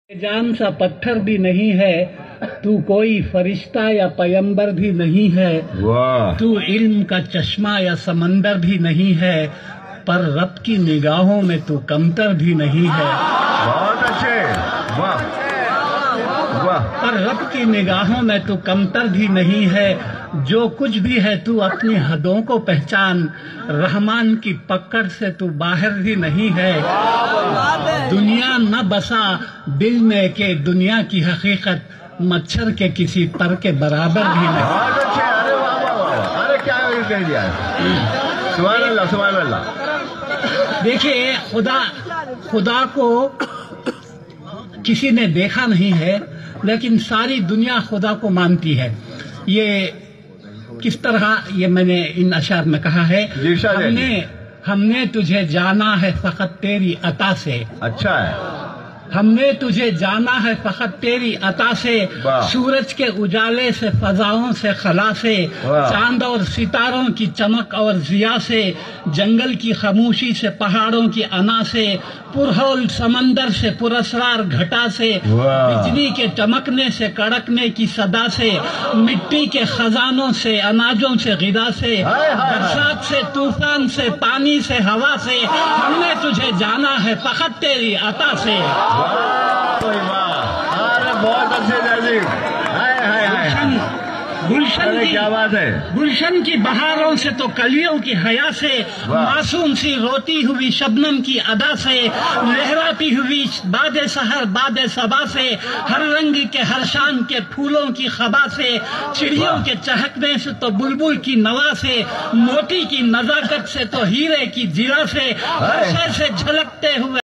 جان سا پتھر بھی نہیں ہے، تو کوئی فرشتہ یا پیمبر بھی نہیں ہے، تو علم کا چشمہ یا سمندر بھی نہیں ہے، پر رب کی نگاہوں میں تو کمتر بھی نہیں ہے۔ بہت اچھے، واہ واہ۔ پر رب کی نگاہوں میں تو کمتر بھی نہیں ہے، جو کچھ بھی ہے تو اپنی حدوں کو پہچان، رحمان کی پکڑ سے تو باہر بھی نہیں ہے۔ دنیا نہ بسا دل میں کہ دنیا کی حقیقت مچھر کے کسی پر کے برابر بھی نہیں۔ بہت اچھے، ارے واہ واہ واہ، ارے کیا کہہ دیا ہے، سبحان اللہ سبحان اللہ۔ دیکھیے، خدا کو کسی نے دیکھا نہیں ہے، لیکن ساری دنیا خدا کو مانتی ہے۔ یہ کس طرح، یہ میں نے ان اشعار میں کہا ہے، ہم نے تجھے جانا ہے فقط تیری عطا سے۔ اچھا ہے، ہم نے تجھے جانا ہے فقط تیری عطا سے، سورج کے اجالے سے، فضاؤں سے، خلا سے، چاند اور ستاروں کی چمک اور ضیاء سے، جنگل کی خاموشی سے، پہاڑوں کی انا سے، پرہول سمندر سے، پراسرار گھٹا سے، بجلی کے چمکنے سے، کڑکنے کی صدا سے، مٹی کے خزانوں سے، اناجوں سے، غذا سے، برسات سے، طوفان سے، پانی سے، ہوا سے، ہم نے تجھے جانا ہے فقط تیری عطا سے۔ بہت اچھے جی، گلشن کی بہاروں سے تو کلیوں کی حیا سے، معصوم سی روتی ہوئی شبنم کی ادا سے، لہراتی ہوئی باد سحر باد صبا سے، ہر رنگ کے ہر شان کے پھولوں کی خبا سے، چڑیوں کے چہکنے سے تو بلبل کی نوا سے، موتی کی نزاکت سے تو ہیرے کی جرا سے، ہر شے سے جھلکتے ہوئے